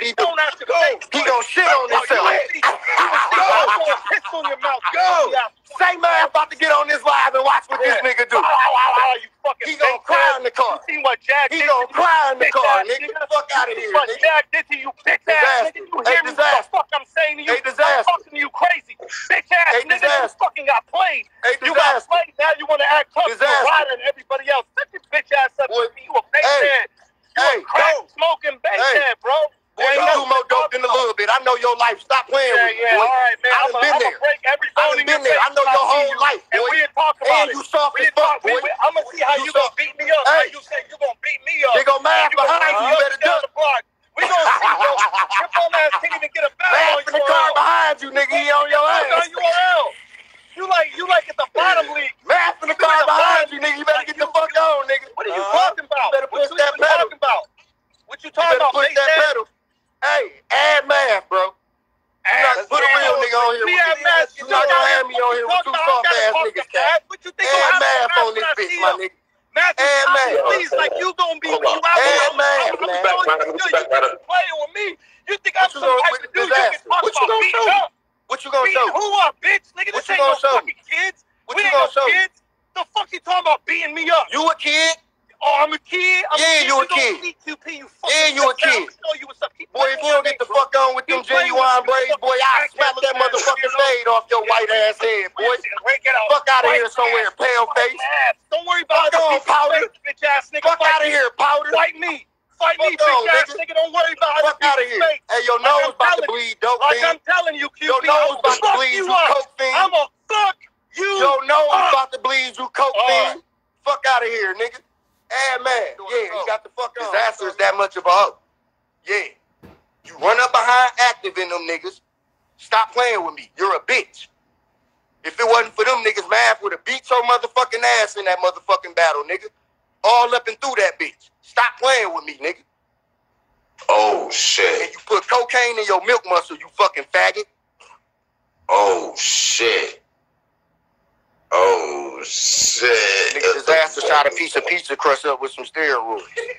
be doing. He gonna shit on himself. Go. Piss on your mouth. Go. Say man about to get on this live and watch what this nigga do. He gonna cry in the car. You see what Jag He gonna cry in the car, nigga. Fuck out of here, what nigga. Jag did to you, bitch ass nigga. You hear me? What the fuck I'm saying to you? I'm talking to you crazy. Bitch ass nigga, you fucking got played. You got played, now you wanna act tough to Ryder and everybody else. Shut your bitch ass up. You a bass head. You a crack smoking bass head, bro. Boy, you do more dope than a little bit. I know your life. Stop playing with me, boy. All right, man. I done been there. Break every bone in your face. I know your whole life, boy. And we didn't talk about it. And you soft as fuck, boy. I'm gonna see how you gonna beat me up. How you say you gonna beat me up. They gonna mash behind you. You better duck. We gonna see, bro. Your bum ass can't even get a battle on in the car behind you, nigga. He on your ass. On URL. You like at the bottom league. Mash in the car behind you, nigga. You better get the fuck on, nigga. What are you talking about? You better push that pedal. What you talking about? Push that pedal. Hey, add math, bro. Put a real nigga on here. You're not gonna have me on here with two soft ass niggas, cat. Add math on this bitch, my nigga. Add math. Please, like you gonna be when you out add math, man. You playing with me. You think I'm some type of dude you can talk about beating up? What you gonna show? Who are, bitch? Nigga, this ain't no fucking kids. What you gonna show? The fuck you talking about beating me up? You a kid? Oh, I'm a kid? Yeah, you a kid. Yeah, you a kid. Boy, if you don't get the fuck on with them genuine braids, boy, I'll smack that motherfucking fade off your white ass head, boy. Fuck out of here somewhere, pale face. Don't worry about it. Fuck on, powder. Bitch ass nigga. Fuck out of here, powder. Fight me. Fight me, bitch ass nigga. Don't worry about it. Fuck out of here. Hey, your nose about to bleed, dope fiend. Like I'm telling you, QP. Your nose about to bleed, you coke fiend. I'ma fuck you. Your nose about to bleed, you coke fiend. Fuck out of here, nigga. Hey, man, yeah, you got the fuck on. Disaster is that much of a hoe. Yeah. You run up behind active in them niggas. Stop playing with me. You're a bitch. If it wasn't for them niggas, Math would have beat your motherfucking ass in that motherfucking battle, nigga. All up and through that bitch. Stop playing with me, nigga. Oh, shit. And you put cocaine in your milk muscle, you fucking faggot. Oh, shit. Oh, shit. Nigga, Disaster shot a piece of pizza crust up with some steroids.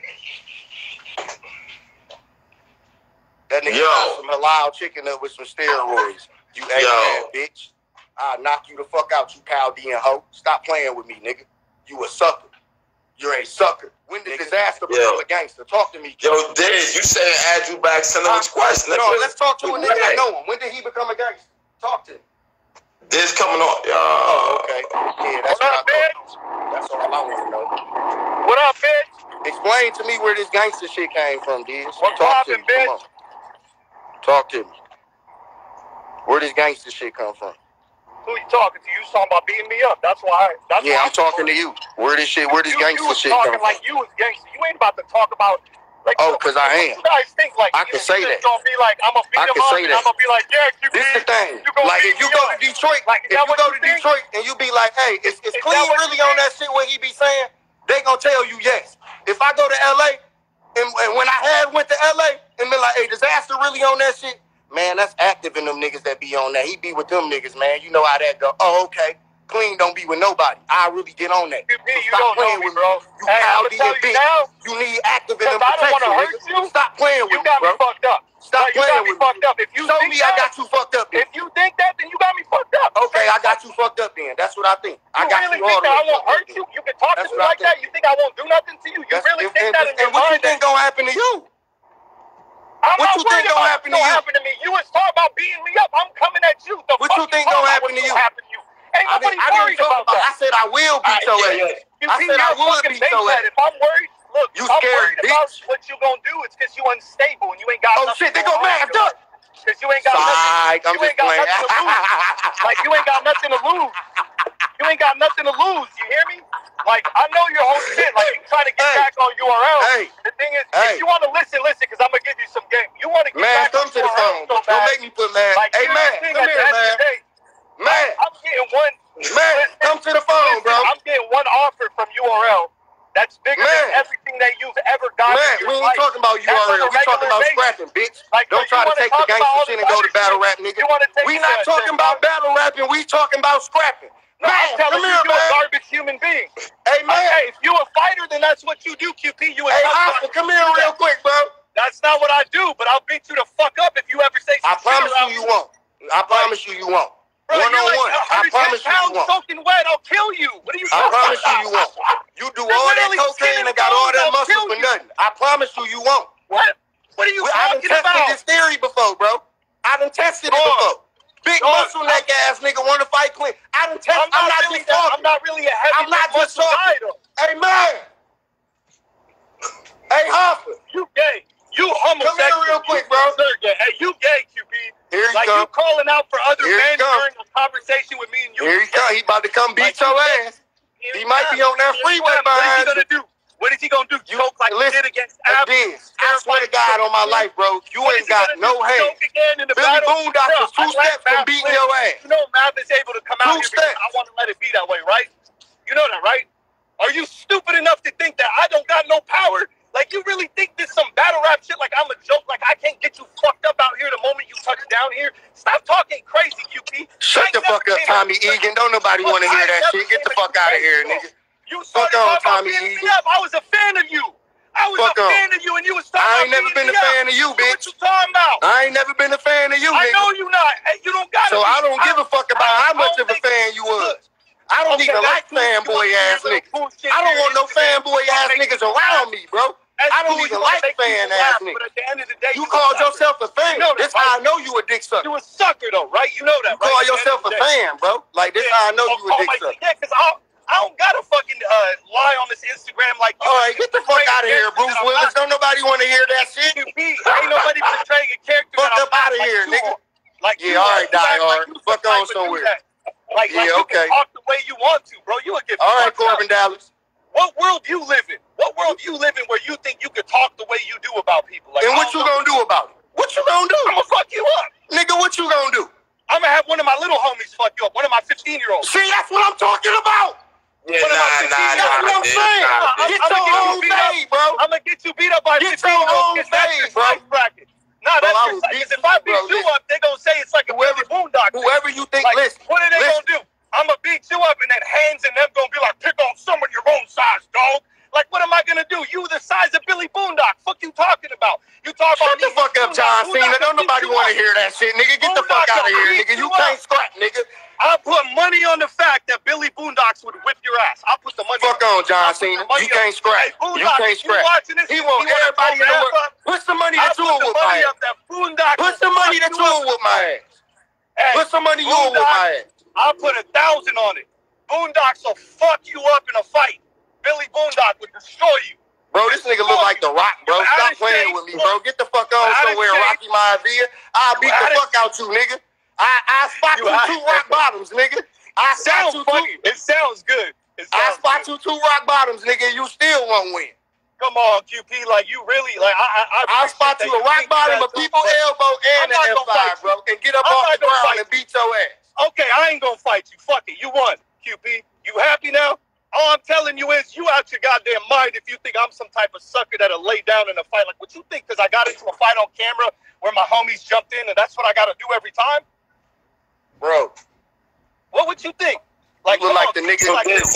That nigga shot some halal chicken up with some steroids. You ain't bitch. I'll knock you the fuck out, you Chaldean hoe. Stop playing with me, nigga. You a sucker. You're a sucker. When did Disaster become a gangster? Talk to me. Yo, Diz, you saying add you back, send him which question? No, let's talk to a nigga that know him. When did he become a gangster? Talk to him. Diz coming on. Oh, okay. Yeah, that's what I thought. That's all I want to know. What up, bitch? Explain to me where this gangster shit came from, Diz. What's poppin', bitch? Talk to me. Where this gangster shit come from? Who you talking to? You talking about beating me up. That's why. I'm talking to you. Where this shit? Where this gangster shit come from? You was talking like you was gangster. You ain't about to talk about. Like, because I am. You guys think like I can say that. Gonna be like, I'm gonna beat him up. I'm gonna be like, yeah, you. This is the thing. Like if you go to Detroit, and you be like, hey, is Clean really on that shit? What he be saying? They gonna tell you yes. If I go to LA, and when I went to LA, and be like, hey, Disaster really on that shit? Man, that's active in them niggas that be on that. He be with them niggas, man. You know how that go. Oh, okay. Clean don't be with nobody. I really get on that. You don't know me, bro. You Chaldean bitch. You need active in them protection. I don't want to hurt you. Stop playing with me, bro. You got me fucked up. Stop playing with me. Fucked up. If you show me I got you fucked up then. If you think that, then you got me fucked up. Okay, I got you fucked up then. That's what I think. I got you all the way. I won't hurt you? You can talk to me like that? You think I won't do nothing to you? You really think that? And what you think gonna happen to you? What you think gonna happen to you? You was talking about beating me up. I'm coming at you. What you think gonna happen to you? Ain't nobody worried about that. I said I will beat your ass. I said I would beat your ass. If I'm worried, look, you scared, bitch. About what you gonna do, it's because you unstable and you ain't got nothing. Oh shit, they go mad. Because you ain't got nothing. You ain't got nothing to lose. Like you ain't got nothing to lose. You ain't got nothing to lose. You hear me? Like I know your whole shit. Like you trying to get back on URL. The thing is, if you want to listen, because I'm gonna give you some game. You want to get back come to the phone. Don't make me put man. Hey man, come here, man. Man, I'm getting one. Man, come to the phone, bro. I'm getting one offer from URL that's bigger than everything that you've ever gotten. Man, we ain't talking about URL. We talking about scrapping, bitch. Don't try to take the gangster shit and go to battle rap, nigga. We not talking about battle rapping. We talking about scrapping. No, I'm telling you, you're a garbage human being. Hey, man. Hey, if you a fighter, then that's what you do, QP. You a Hey, Oscar, come here real quick, bro. That's not what I do, but I'll beat you the fuck up if you ever say I some promise you won't. I promise you won't. Bro, One-on-one. I promise you won't. Soaking wet, I'll kill you. What are you I promise you won't. You do all that cocaine and got all that muscle for nothing. I promise you won't. What? What are you talking about? I done tested this theory before, bro. I done tested it before. Big muscle neck ass nigga want to fight clean. I done tested. I'm not really a heavy muscle guy though. Hey man. Hey Hoffa. You gay. You homosexual. Come here real quick, bro. Hey, you gay, QB. Here he like come. You calling out for other men during a conversation with me and you. Here he come. He about to come beat your ass. He might be on that freeway behind. What is he gonna do? What is he gonna do? You choke like you did against Abs? I swear to God on my life, bro. You ain't got no hands. Billy Boondock was 2 steps from beating your ass. You know Mav is able to come out here because I want to let it be that way, right? You know that, right? Are you stupid enough to think that I don't got no power? Like, you really think this some battle rap shit? Like, I'm a joke? Like, I can't get you fucked up out here the moment you touch down here? Stop talking crazy, QP. Shut the fuck up, Tommy Egan. Don't nobody want to hear that shit. Get the fuck out of here, nigga. You fuck on, Tommy Egan. I was a fan of you. I was a fan of you, and you was talking about I ain't never been a fan of you, bitch. What you talking about? I ain't never been a fan of you, nigga. I know you not. You don't got it. So I don't give a fuck about how much of a fan you was. I don't even like fanboy ass niggas. I don't want no fanboy ass niggas around me, bro. I don't even like fan ass niggas. But at the end of the day, you called yourself a fan. This how I know you a dick sucker. You a sucker though, right? You know that, right? You call yourself a fan, bro. Like this how I know you a dick sucker. Yeah, because I don't gotta fucking lie on this Instagram like you. All right, get the fuck out of here, Bruce Willis. Don't nobody want to hear that shit. Ain't nobody portraying a character. Fuck up out of here, nigga. Like yeah, all right, Die Hard. Fuck on somewhere. Like you can talk the way you want to, bro. You would get all right, Corbin Dallas. What world you live in? What world you live in where you think you could talk the way you do about people? Like, and what you gonna do about it? What you gonna do? I'm gonna fuck you up. Nigga, what you gonna do? I'm gonna have one of my little homies fuck you up. One of my 15-year-olds. See, that's what I'm talking about. Yeah, that's what I'm saying. Get your own fade, bro. I'm gonna get you beat up by 15-year-olds. Get your own fade, bro. Nah, that's your size. If I beat you up, they gonna say it's like a Billy Boondock. Whoever you think, listen. What are they gonna do? I'm gonna beat you up, and then Hands and them gonna be like, pick on someone your own size, dog. Like, what am I gonna do? You the size of Billy Boondock. Fuck you talking about? You talk about Shut the fuck up, John Cena. Don't nobody want to hear that shit, nigga. Get the fuck out of here, nigga. You can't scrap, nigga. I'll put money on the fact that Billy Boondocks would whip your ass. I'll put the money. Fuck on, John Cena. You can't scrap. You can't scrap. He want everybody in the world. Put some money that you will whip my ass. Put some money that you will whip my ass. Put some money you will whip my ass. I'll put 1,000 on it. Boondocks will fuck you up in a fight. Billy Boondock would destroy you. Bro, this nigga look like The Rock, bro. Stop playing with me, bro. Get the fuck on somewhere, Rocky Maivia. I'll beat the fuck out you, nigga. I spot you 2 rock bottoms, nigga. I spot you funny. It sounds good. I spot you 2 rock bottoms, nigga. You still won't win. Come on, QP. Like, you really, like, I spot you a rock bottom, a people elbow, and an F5, bro. And get up off the ground and beat your ass. Okay, I ain't gonna fight you. Fuck it. You won, QP. You happy now? All I'm telling you is you out your goddamn mind if you think I'm some type of sucker that'll lay down in a fight. Like, what you think? Because I got into a fight on camera where my homies jumped in and that's what I got to do every time? Bro. What would you think? Like, you look like the nigga. Like, wait,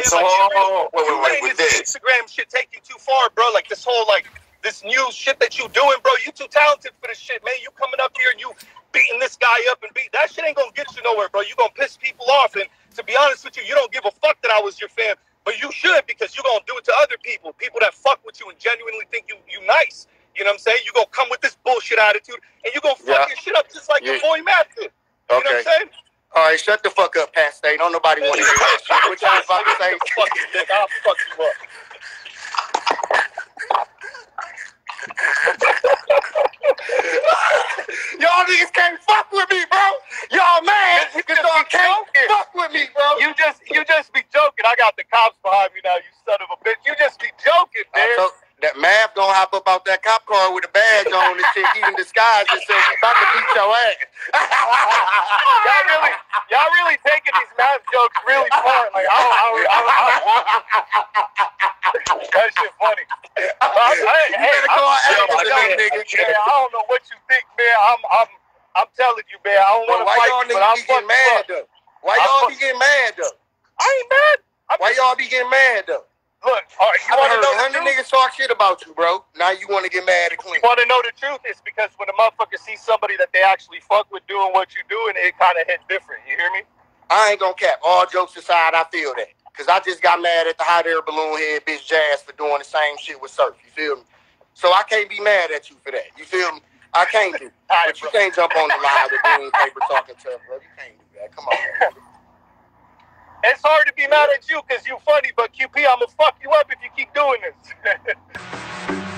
this Instagram shit take you too far, bro. Like, this whole, like, this new shit that you doing, bro. You too talented for this shit, man. You coming up here and you beating this guy up and that shit ain't gonna get you nowhere, bro. You gonna piss people off. And to be honest with you, you don't give a fuck that I was your fan, but you should, because you gonna do it to other people that fuck with you and genuinely think you nice. You know what I'm saying? You gonna come with this bullshit attitude and you gonna fuck your shit up just like your boy Matt did. You know what I'm saying? All right, shut the fuck up, Pat Stay. Don't nobody want to hear that shit. What y'all about to say? I'll fuck you up. Y'all niggas can't fuck with me, bro. Y'all mad because y'all can't fuck with me, bro. You just be joking. I got the cops behind me now, you son of a bitch. You just be joking, man. That Mav gonna hop up out that cop car with a badge on and shit, even disguised and say he's about to beat your ass. y'all really taking these Mav jokes really far. Like, that shit funny. I don't know what you think, man. I'm telling you, man. I don't want to fight you, but I'm getting mad though. Why y'all be getting mad though? I ain't mad. Why y'all be getting mad though? Look, you want to know the truth? Niggas talk shit about you, bro. Now you want to get mad at Clean. You want to know the truth? It's because when a motherfucker sees somebody that they actually fuck with doing what you do, and it kind of hits different. You hear me? I ain't gonna cap. All jokes aside, I feel that. Because I just got mad at the hot air balloon head bitch Jazz for doing the same shit with Surf. You feel me? So I can't be mad at you for that. You feel me? I can't do. But you can't jump on the line with Green Paper talking tough, bro. You can't do that. Come on, man. It's hard to be mad at you because you funny, but QP, I'm going to fuck you up if you keep doing this.